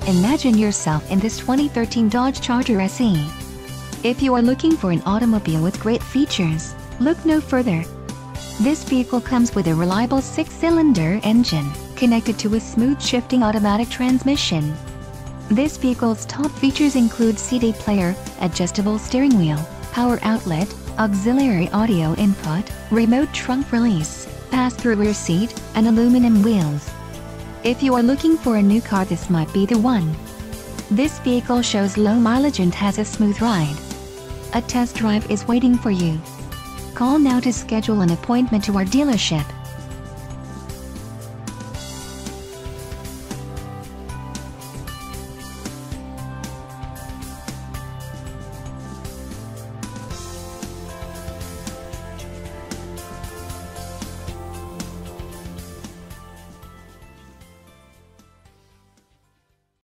Imagine yourself in this 2013 Dodge Charger SE. If you are looking for an automobile with great features, look no further. This vehicle comes with a reliable 6-cylinder engine, connected to a smooth shifting automatic transmission. This vehicle's top features include CD player, adjustable steering wheel, power outlet, auxiliary audio input, remote trunk release, pass-through rear seat, and aluminum wheels. If you are looking for a new car, this might be the one. This vehicle shows low mileage and has a smooth ride. A test drive is waiting for you. Call now to schedule an appointment to our dealership.